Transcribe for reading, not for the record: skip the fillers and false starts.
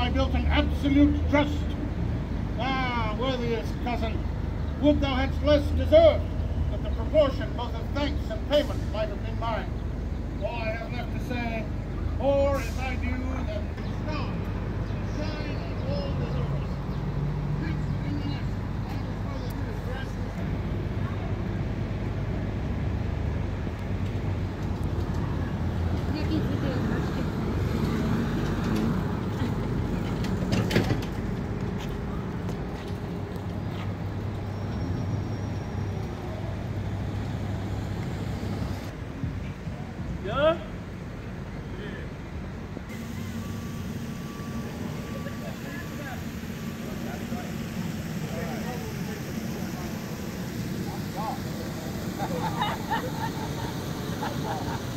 I built an absolute trust. Ah, worthiest cousin, would thou hadst less deserved, that the proportion both of thanks and payment might have been mine. All I have left to say, or if I do, then stars shine on all deservers. Next in the next, I will further do is grasp Yeah? Ha ha ha!